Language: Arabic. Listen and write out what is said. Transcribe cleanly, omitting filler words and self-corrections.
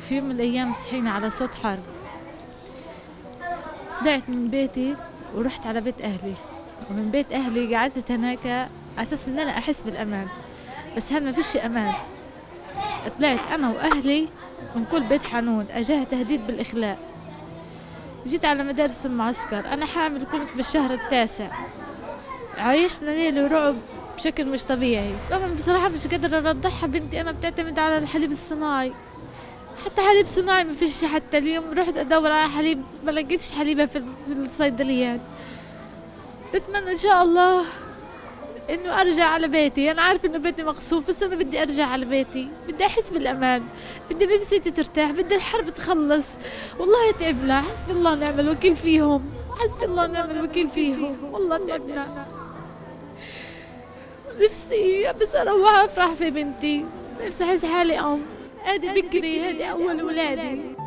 في يوم من الأيام صحينا على صوت حرب. ضعت من بيتي ورحت على بيت أهلي، ومن بيت أهلي قعدت هناك على أساس إن أنا أحس بالأمان، بس هل ما فيش أمان. طلعت أنا وأهلي من كل بيت حانون، أجاها تهديد بالإخلاء. جيت على مدارس المعسكر، أنا حامل كنت بالشهر التاسع. عايشنا ليل ورعب بشكل مش طبيعي. طبعا بصراحة مش قادرة أرضعها بنتي، أنا بتعتمد على الحليب الصناعي، حتى حليب صناعي ما فيش. حتى اليوم رحت أدور على حليب ما لقيتش حليبة في الصيدليات. بتمنى إن شاء الله إنه أرجع على بيتي. أنا عارفة إنه بيتي مقصوف، بس أنا بدي أرجع على بيتي، بدي أحس بالأمان، بدي نفسيتي ترتاح، بدي الحرب تخلص. والله تعبنا، حسبي الله ونعم الوكيل فيهم، حسبي الله ونعم الوكيل فيهم، والله تعبنا. نفسي بس أروح أفرح في بنتي، نفسي أحس حالي أم. هادي بكري، هادي أول ولادي.